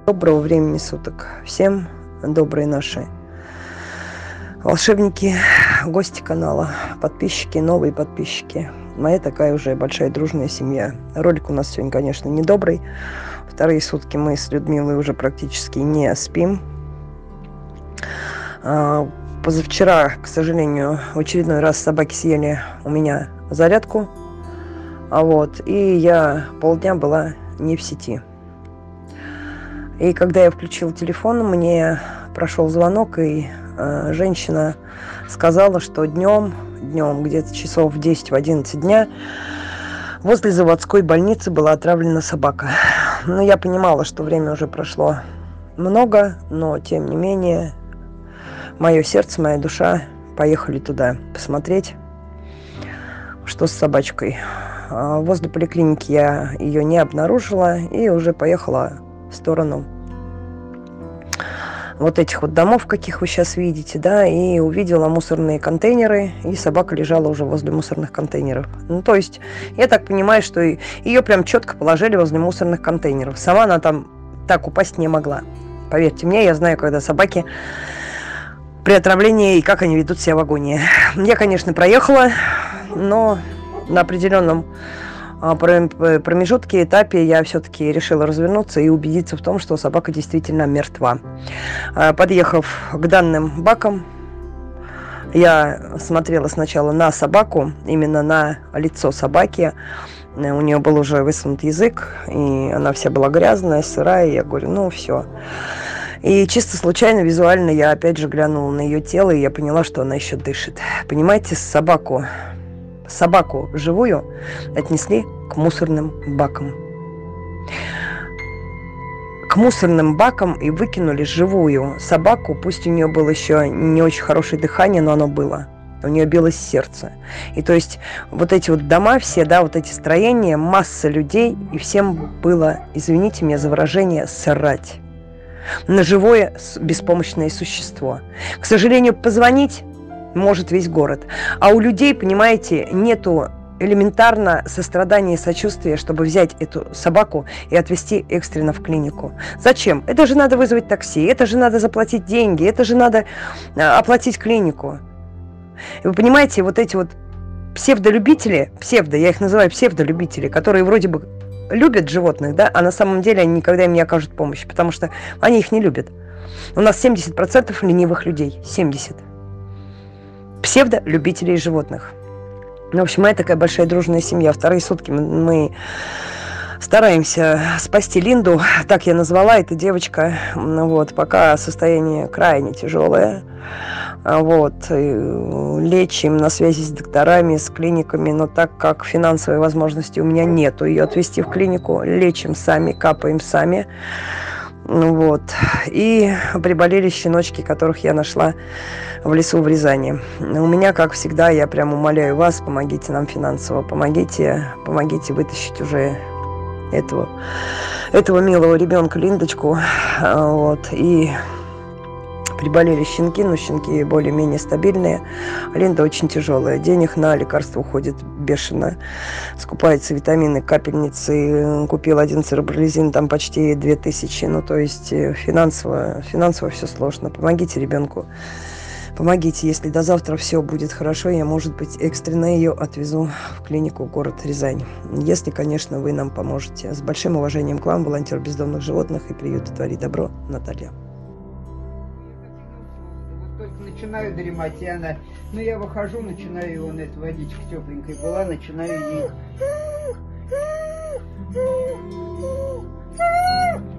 Доброго времени суток всем, добрые наши волшебники, гости канала, подписчики, новые подписчики. Моя такая уже большая дружная семья. Ролик у нас сегодня, конечно, недобрый. Вторые сутки мы с Людмилой уже практически не спим. Позавчера, к сожалению, в очередной раз собаки съели у меня зарядку. И я полдня была не в сети. И когда я включила телефон, мне прошел звонок, и женщина сказала, что днем где-то часов в 10-11 дня возле заводской больницы была отравлена собака. Но я понимала, что время уже прошло много, но тем не менее мое сердце, моя душа поехали туда посмотреть, что с собачкой. Возле поликлиники я ее не обнаружила и уже поехала в сторону вот этих вот домов, каких вы сейчас видите, да, и увидела мусорные контейнеры, и собака лежала уже возле мусорных контейнеров. Ну, то есть, я так понимаю, что ее прям четко положили возле мусорных контейнеров. Сама она там так упасть не могла. Поверьте мне, я знаю, когда собаки при отравлении и как они ведут себя в агонии. Я, конечно, проехала, но на определенном промежутке, этапе я все-таки решила развернуться и убедиться в том, что собака действительно мертва. Подъехав к данным бакам, я смотрела сначала на собаку, именно на лицо собаки. У нее был уже высунут язык, и она вся была грязная, сырая. Я говорю, ну все. И чисто случайно, визуально я опять же глянула на ее тело, и я поняла, что она еще дышит. Понимаете, собаку живую отнесли к мусорным бакам. К мусорным бакам и выкинули живую собаку. Пусть у нее было еще не очень хорошее дыхание, но оно было. У нее билось сердце. И то есть вот эти вот дома все, да, вот эти строения, масса людей, и всем было, извините меня за выражение, срать на живое беспомощное существо. К сожалению, позвонить может весь город. А у людей, понимаете, нету элементарно сострадания и сочувствия, чтобы взять эту собаку и отвезти экстренно в клинику. Зачем? Это же надо вызвать такси, это же надо заплатить деньги, это же надо оплатить клинику. И вы понимаете, вот эти вот псевдолюбители, я их называю псевдолюбители, которые вроде бы любят животных, да, а на самом деле они никогда им не окажут помощи, потому что они их не любят. У нас 70% ленивых людей. 70%. Псевдолюбителей животных. В общем, моя такая большая дружная семья. Вторые сутки мы стараемся спасти Линду, так я назвала, эта девочка. Пока состояние крайне тяжелое. Лечим на связи с докторами, с клиниками, но так как финансовой возможности у меня нету ее отвезти в клинику, лечим сами, капаем сами. И приболели щеночки, которых я нашла в лесу в Рязани. У меня, как всегда, я прям умоляю вас, помогите нам финансово, помогите вытащить уже этого милого ребенка Линдочку. И приболели щенки, но щенки более-менее стабильные. Линда очень тяжелая. Денег на лекарства уходит бешено. Скупаются витамины, капельницы. Купил один церебролизин, там почти 2000. Ну, то есть финансово все сложно. Помогите ребенку. Помогите, если до завтра все будет хорошо, я, может быть, экстренно ее отвезу в клинику в город Рязань. Если, конечно, вы нам поможете. С большим уважением к вам, волонтер бездомных животных и приюта «Твори добро», Наталья. Начинаю дремать, и она... я выхожу, начинаю его, водичка тепленькая была, начинаю ей...